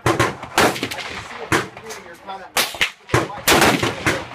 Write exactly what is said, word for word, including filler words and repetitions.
I can see it from here. You're kind of